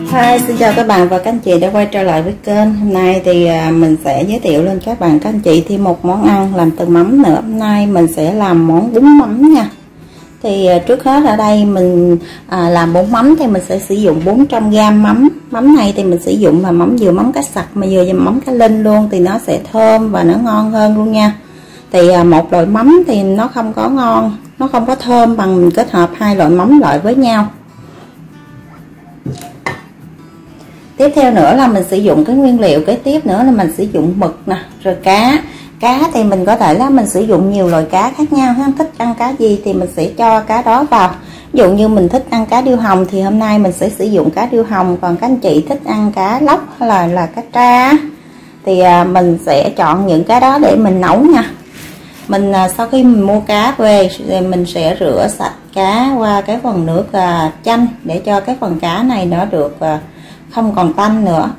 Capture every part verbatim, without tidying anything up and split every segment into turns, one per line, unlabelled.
Hi, xin chào các bạn và các anh chị đã quay trở lại với kênh. Hôm nay thì mình sẽ giới thiệu lên các bạn các anh chị thêm một món ăn làm từ mắm nữa. Hôm nay mình sẽ làm món bún mắm nha. Thì trước hết ở đây mình à, làm bún mắm thì mình sẽ sử dụng bốn trăm gam mắm. Mắm này thì mình sử dụng là mắm dừa, mắm cá sặc mà vừa và mắm cá linh luôn, thì nó sẽ thơm và nó ngon hơn luôn nha. Thì à, một loại mắm thì nó không có ngon, nó không có thơm bằng mình kết hợp hai loại mắm lại với nhau. Tiếp theo nữa là mình sử dụng cái nguyên liệu kế tiếp nữa là mình sử dụng mực nè, rồi cá. Cá thì mình có thể là mình sử dụng nhiều loại cá khác nhau ha, thích ăn cá gì thì mình sẽ cho cá đó vào. Ví dụ như mình thích ăn cá điêu hồng thì hôm nay mình sẽ sử dụng cá điêu hồng, còn các anh chị thích ăn cá lóc hay là là cá tra thì à, mình sẽ chọn những cái đó để mình nấu nha. Mình à, sau khi mình mua cá về thì mình sẽ rửa sạch cá qua cái phần nước à, chanh để cho cái phần cá này nó được à, không còn tanh nữa.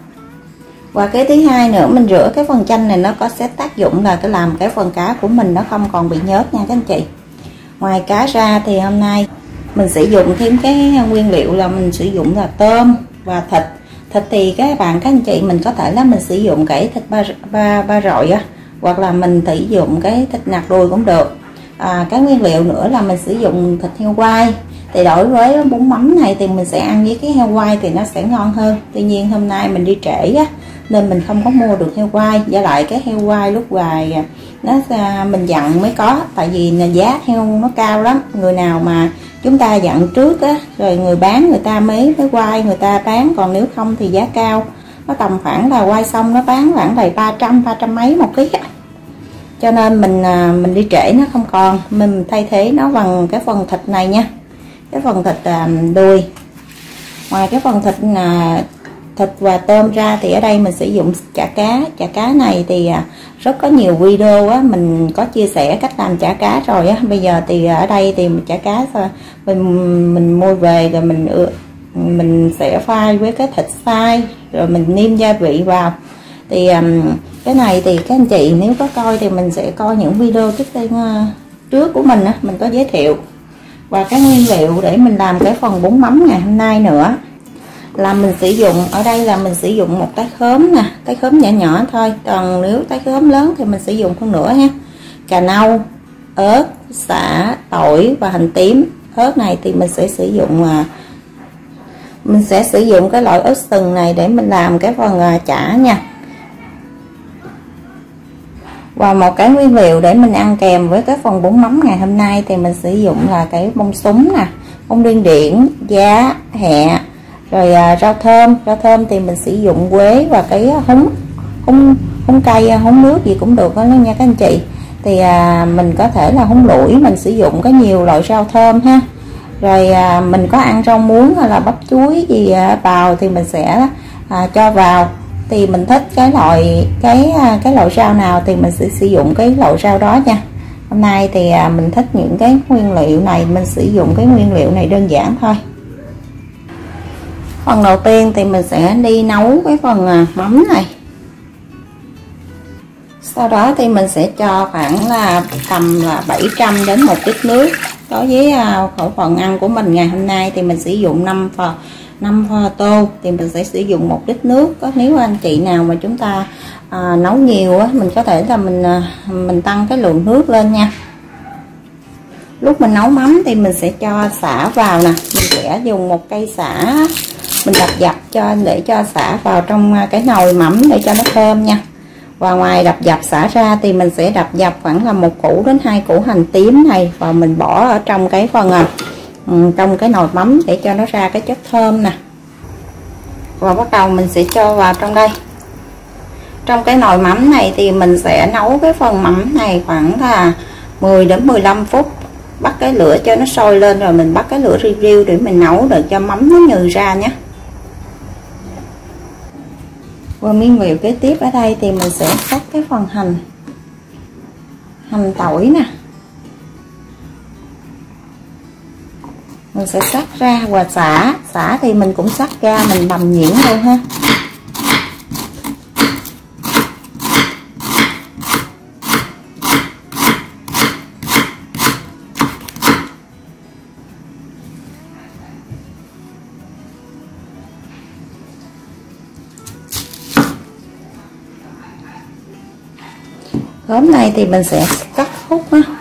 Và cái thứ hai nữa, mình rửa cái phần chanh này nó có sẽ tác dụng là cái làm cái phần cá của mình nó không còn bị nhớt nha các anh chị. Ngoài cá ra thì hôm nay mình sử dụng thêm cái nguyên liệu là mình sử dụng là tôm và thịt. Thịt thì các bạn các anh chị mình có thể là mình sử dụng cái thịt ba ba ba rọi á, hoặc là mình sử dụng cái thịt nạc đùi cũng được. À, cái nguyên liệu nữa là mình sử dụng thịt heo quay. Thì đối với bún mắm này thì mình sẽ ăn với cái heo quay thì nó sẽ ngon hơn. Tuy nhiên hôm nay mình đi trễ á nên mình không có mua được heo quay, với lại cái heo quay lúc ngoài nó mình dặn mới có, tại vì giá heo nó cao lắm. Người nào mà chúng ta dặn trước á rồi người bán người ta mới mới quay người ta bán, còn nếu không thì giá cao. Nó tầm khoảng là quay xong nó bán khoảng là ba trăm ba trăm mấy một ký á. Cho nên mình mình đi trễ nó không còn, mình thay thế nó bằng cái phần thịt này nha, cái phần thịt đùi. Ngoài cái phần thịt là thịt và tôm ra thì ở đây mình sử dụng chả cá. Chả cá này thì rất có nhiều video á mình có chia sẻ cách làm chả cá rồi á. Bây giờ thì ở đây thì chả cá mình mình mua về rồi mình mình sẽ pha với cái thịt xay rồi mình nêm gia vị vào. Thì cái này thì các anh chị nếu có coi thì mình sẽ coi những video trước đây trước của mình á, mình có giới thiệu. Và cái nguyên liệu để mình làm cái phần bún mắm ngày hôm nay nữa là mình sử dụng ở đây là mình sử dụng một cái khóm nè, cái khóm nhỏ nhỏ thôi, còn nếu cái khóm lớn thì mình sử dụng hơn nữa ha. Cà nâu, ớt, sả, tỏi và hành tím. Ớt này thì mình sẽ sử dụng mình sẽ sử dụng cái loại ớt sừng này để mình làm cái phần chả nha. Và một cái nguyên liệu để mình ăn kèm với cái phần bún mắm ngày hôm nay thì mình sử dụng là cái bông súng nè, bông điên điển, giá, hẹ, rồi à, rau thơm. Rau thơm thì mình sử dụng quế và cái húng húng húng cây, húng nước gì cũng được đó nha các anh chị. Thì à, mình có thể là húng lủi, mình sử dụng có nhiều loại rau thơm ha. Rồi à, mình có ăn rau muống hay là bắp chuối gì à, vào thì mình sẽ à, cho vào. Thì mình thích cái loại cái cái loại rau nào thì mình sẽ sử dụng cái loại rau đó nha. Hôm nay thì à, mình thích những cái nguyên liệu này, mình sử dụng cái nguyên liệu này đơn giản thôi. Phần đầu tiên thì mình sẽ đi nấu cái phần à, mắm này. Sau đó thì mình sẽ cho khoảng là tầm là bảy trăm đến một lít nước. Đối với à, khẩu phần ăn của mình ngày hôm nay thì mình sử dụng năm phần năm pho tô thì mình sẽ sử dụng một lít nước. Có nếu anh chị nào mà chúng ta à, nấu nhiều á, mình có thể là mình à, mình tăng cái lượng nước lên nha. Lúc mình nấu mắm thì mình sẽ cho sả vào nè, mình sẽ dùng một cây sả mình đập dập cho để cho sả vào trong cái nồi mắm để cho nó thơm nha. Và ngoài đập dập sả ra thì mình sẽ đập dập khoảng là một củ đến hai củ hành tím này và mình bỏ ở trong cái phần à, trong cái nồi mắm để cho nó ra cái chất thơm nè. Và bắt đầu mình sẽ cho vào trong đây. Trong cái nồi mắm này thì mình sẽ nấu cái phần mắm này khoảng là mười đến mười lăm phút. Bắt cái lửa cho nó sôi lên rồi mình bắt cái lửa riu riu để mình nấu để cho mắm nó nhừ ra nhé. Và nguyên liệu kế tiếp ở đây thì mình sẽ cắt cái phần hành hành tỏi nè, mình sẽ cắt ra. Và xả xả thì mình cũng cắt ra, mình bằm nhuyễn luôn ha. Khóm này thì mình sẽ cắt khúc á.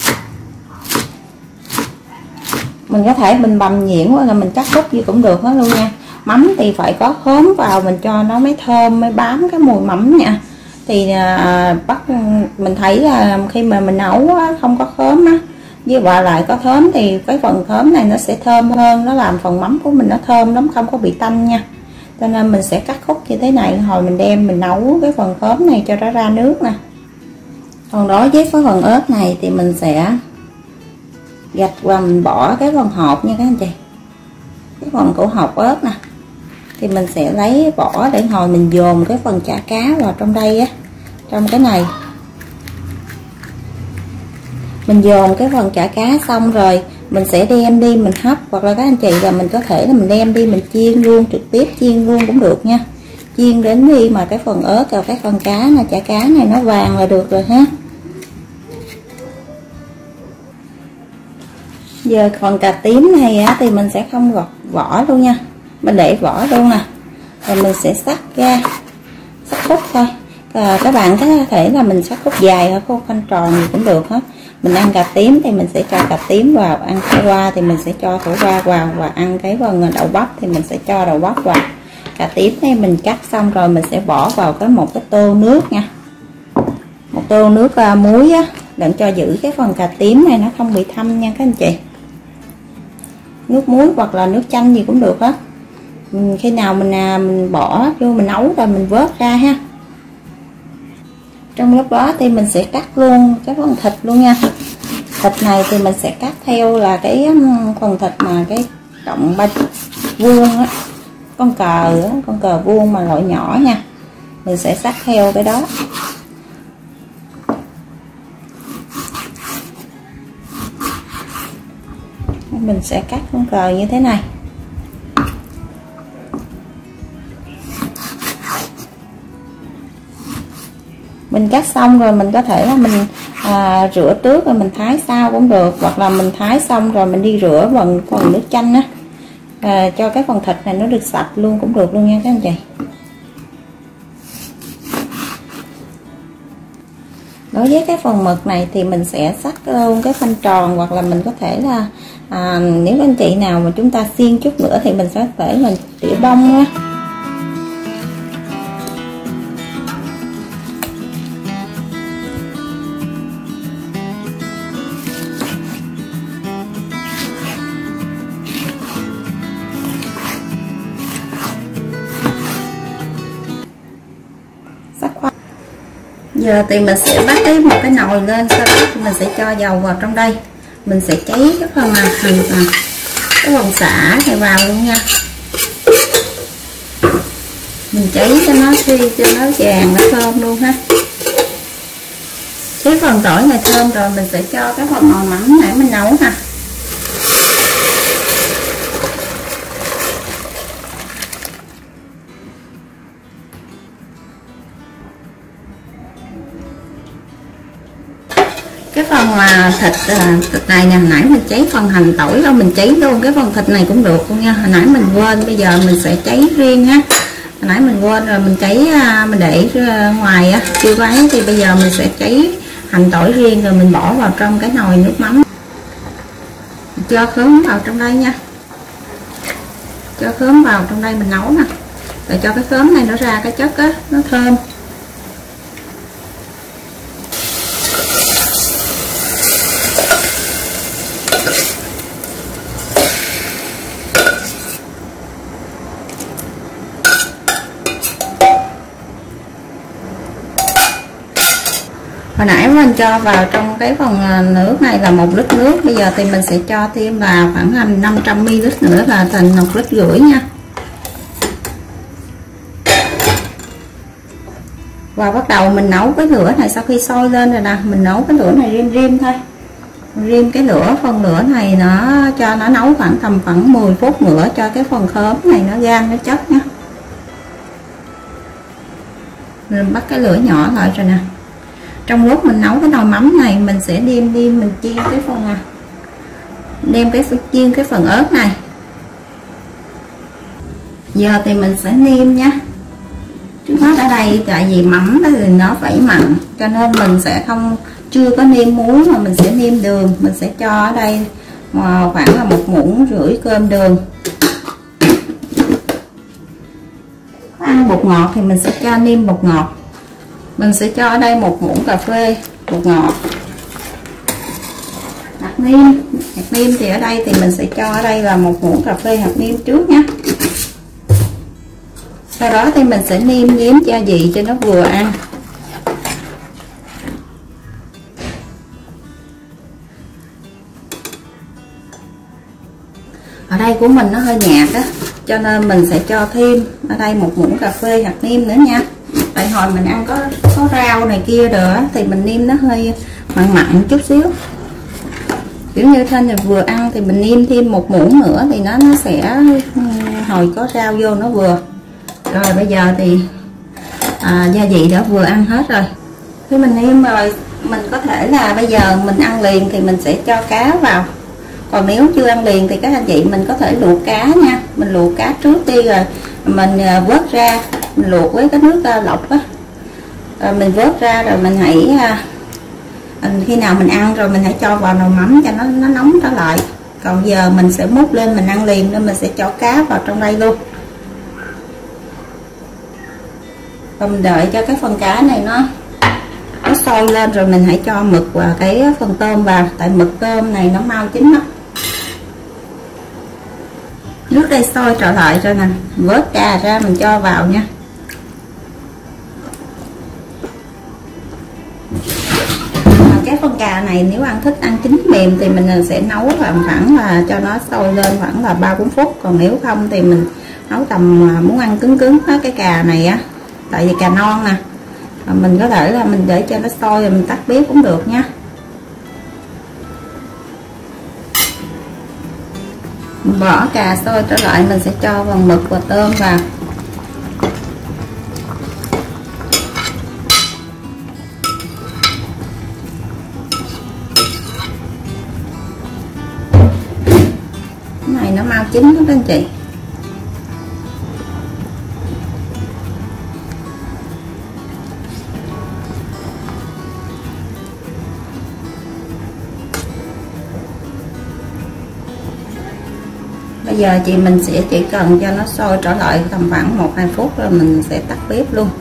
Mình có thể mình bằm nhuyễn hoặc là mình cắt khúc gì cũng được hết luôn nha. Mắm thì phải có khóm vào mình cho nó mới thơm, mới bám cái mùi mắm nha. Thì à, bắt mình thấy là khi mà mình nấu á, không có khóm á, với và lại có khóm thì cái phần khóm này nó sẽ thơm hơn, nó làm phần mắm của mình nó thơm lắm, không có bị tanh nha. Cho nên mình sẽ cắt khúc như thế này, hồi mình đem mình nấu cái phần khóm này cho nó ra nước nè. Còn đối với cái phần ớt này thì mình sẽ gạch và mình bỏ cái phần hột nha các anh chị, cái phần của hột ớt nè, thì mình sẽ lấy vỏ để hồi mình dồn cái phần chả cá vào trong đây á, trong cái này mình dồn cái phần chả cá xong rồi mình sẽ đem đi mình hấp, hoặc là các anh chị là mình có thể là mình đem đi mình chiên luôn, trực tiếp chiên luôn cũng được nha. Chiên đến khi mà cái phần ớt và cái phần cá này, chả cá này nó vàng là được rồi ha. Giờ phần cà tím này á, thì mình sẽ không gọt vỏ luôn nha, mình để vỏ luôn nè, rồi mình sẽ cắt ra, cắt khúc thôi. À, các bạn có thể là mình cắt khúc dài hoặc khúc khoanh tròn gì cũng được hết. Mình ăn cà tím thì mình sẽ cho cà tím vào, ăn khổ qua thì mình sẽ cho khổ qua vào, và ăn cái phần đậu bắp thì mình sẽ cho đậu bắp vào. Cà tím này mình cắt xong rồi mình sẽ bỏ vào cái một cái tô nước nha, một tô nước uh, muối á, để cho giữ cái phần cà tím này nó không bị thâm nha các anh chị. Nước muối hoặc là nước chanh gì cũng được hết. Khi nào mình à, mình bỏ vô mình nấu rồi mình vớt ra ha. Trong lúc đó thì mình sẽ cắt luôn cái phần thịt luôn nha. Thịt này thì mình sẽ cắt theo là cái phần thịt mà cái trọng ba vuông á, con cờ á, con cờ vuông mà loại nhỏ nha. Mình sẽ cắt theo cái đó. Mình sẽ cắt con cờ như thế này. Mình cắt xong rồi mình có thể là mình à, rửa trước rồi mình thái sau cũng được, hoặc là mình thái xong rồi mình đi rửa bằng phần nước chanh á, à, cho cái phần thịt này nó được sạch luôn cũng được luôn nha các anh chị. Đối với cái phần mực này thì mình sẽ cắt luôn cái khoanh tròn, hoặc là mình có thể là à, nếu anh chị nào mà chúng ta xiên chút nữa thì mình sẽ thể mình tỉa bông á. Giờ thì mình sẽ bắt cái một cái nồi lên, sau đó thì mình sẽ cho dầu vào trong đây, mình sẽ cháy cái phần mà hành à, cái phần xả này vào luôn nha. Mình cháy cho nó khi cho nó vàng nó thơm luôn ha. Cái phần tỏi này thơm rồi mình sẽ cho cái phần màu mắm nãy mình nấu nè. Cái phần mà thịt, thịt này nè, nãy mình cháy phần hành tỏi rồi mình cháy luôn cái phần thịt này cũng được luôn nha. Hồi nãy mình quên, bây giờ mình sẽ cháy riêng ha. Hồi nãy mình quên rồi mình cháy, mình để ngoài á, chưa váy thì bây giờ mình sẽ cháy hành tỏi riêng rồi mình bỏ vào trong cái nồi nước mắm. Cho khóm vào trong đây nha, cho khóm vào trong đây mình nấu nè, để cho cái khóm này nó ra cái chất á, nó thơm. Hồi nãy mình cho vào trong cái phần nước này là một lít nước, bây giờ thì mình sẽ cho thêm là khoảng năm trăm mi li lít nữa là thành một lít rưỡi nha. Và bắt đầu mình nấu cái lửa này, sau khi sôi lên rồi nè, mình nấu cái lửa này rim rim thôi, rim cái lửa phần lửa này nó cho nó nấu khoảng tầm khoảng mười phút nữa cho cái phần khóm này nó gan nó chất nha. Mình bắt cái lửa nhỏ lại rồi nè. Trong lúc mình nấu cái nồi mắm này mình sẽ đem đi mình chiên cái phần à, đem cái chiên cái phần ớt này. Giờ thì mình sẽ nêm nha. Trước mắt ở đây tại vì mắm thì nó phải mặn cho nên mình sẽ không chưa có nêm muối mà mình sẽ nêm đường. Mình sẽ cho ở đây khoảng là một muỗng rưỡi cơm đường. Ăn bột ngọt thì mình sẽ cho nêm bột ngọt. Mình sẽ cho ở đây một muỗng cà phê bột ngọt. Hạt nêm, hạt nêm thì ở đây thì mình sẽ cho ở đây là một muỗng cà phê hạt nêm trước nha. Sau đó thì mình sẽ nêm nếm gia vị cho nó vừa ăn. Ở đây của mình nó hơi nhạt á, cho nên mình sẽ cho thêm ở đây một muỗng cà phê hạt nêm nữa nha. Tại hồi mình ăn có có rau này kia rồi á, thì mình nêm nó hơi mặn mặn chút xíu. Kiểu như thế này vừa ăn thì mình nêm thêm một muỗng nữa thì nó nó sẽ hồi có rau vô nó vừa. Rồi bây giờ thì à, gia vị đã vừa ăn hết rồi. Khi mình nêm rồi mình có thể là bây giờ mình ăn liền thì mình sẽ cho cá vào. Còn nếu chưa ăn liền thì các anh chị mình có thể luộc cá nha. Mình luộc cá trước đi rồi mình vớt ra, mình luộc với cái nước lọc á, rồi mình vớt ra rồi mình hãy khi nào mình ăn rồi mình hãy cho vào nồi mắm cho nó nó nóng trở lại. Còn giờ mình sẽ múc lên mình ăn liền nên mình sẽ cho cá vào trong đây luôn. Và mình đợi cho cái phần cá này nó nó sôi lên rồi mình hãy cho mực và cái phần tôm vào. Tại mực tôm này nó mau chín lắm. Nước đây sôi trở lại rồi nè, vớt cà ra mình cho vào nha. Cái phần cà này nếu ăn thích ăn chín mềm thì mình sẽ nấu khoảng khoảng là cho nó sôi lên khoảng là ba bốn phút. Còn nếu không thì mình nấu tầm muốn ăn cứng cứng á, cái cà này á, tại vì cà non nè, mình có thể là mình để cho nó sôi rồi mình tắt bếp cũng được nha. Mình bỏ cà sôi trở lại mình sẽ cho phần mực và tôm vào. Cái này nó mau chín lắm các anh chị. Bây giờ chị mình sẽ chỉ cần cho nó sôi trở lại tầm khoảng một hai phút rồi mình sẽ tắt bếp luôn.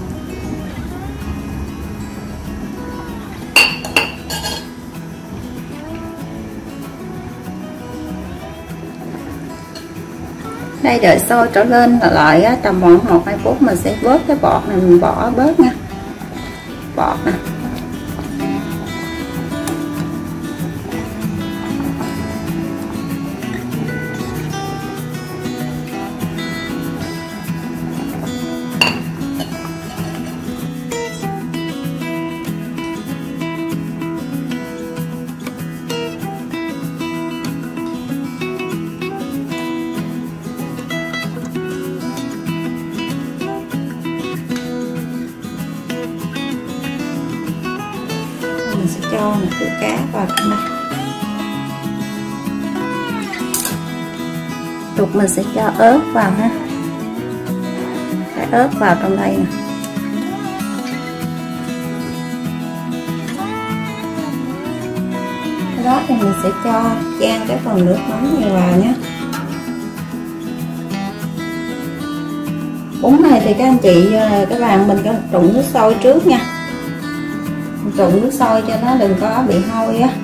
Đây đợi sôi trở lên lại tầm khoảng một hai phút mình sẽ vớt cái bọt này mình bỏ bớt nha. Bọt nè. Mình sẽ cho một củ cá vào trong đây. Tục mình sẽ cho ớt vào ha. Cái ớt vào trong đây nè. Cái đó thì mình sẽ cho chan cái phần nước mắm này vào nhé. Bún này thì các anh chị các bạn mình có trụng nước sôi trước nha. Trụng nước sôi cho nó đừng có bị hôi á.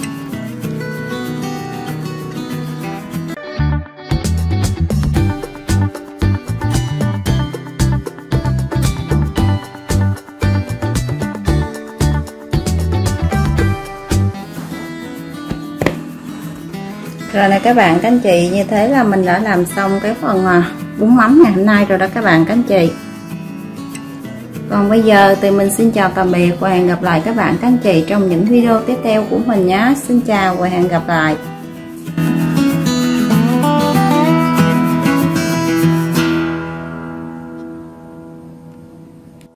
Rồi nè các bạn các anh chị, như thế là mình đã làm xong cái phần bún mắm ngày hôm nay rồi đó các bạn các anh chị. Còn bây giờ thì mình xin chào tạm biệt và hẹn gặp lại các bạn các anh chị trong những video tiếp theo của mình nhé. Xin chào và hẹn gặp lại.